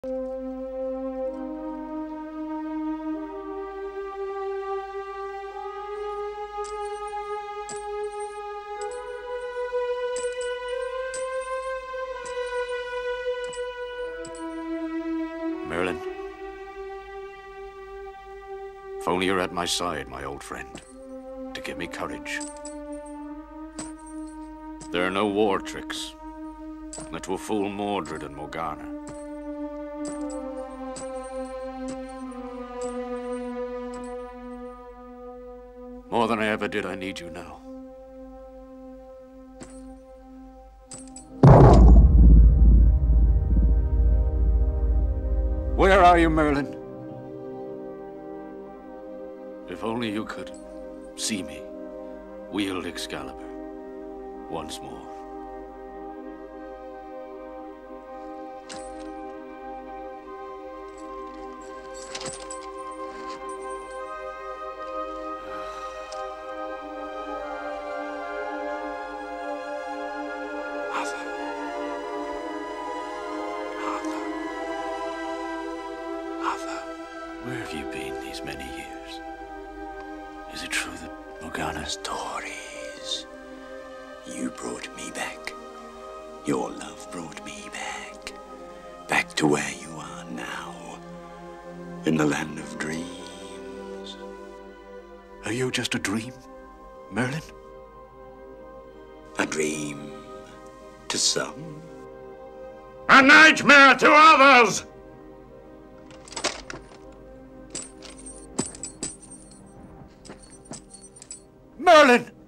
Merlin. If only you're at my side, my old friend, to give me courage. There are no war tricks that will fool Mordred and Morgana. More than I ever did, I need you now. Where are you, Merlin? If only you could see me wield Excalibur once more. Where have you been these many years? Is it true that Morgana's Stories. You brought me back. Your love brought me back. Back to where you are now. In the land of dreams. Are you just a dream, Merlin? A dream to some. A nightmare to others! Merlin!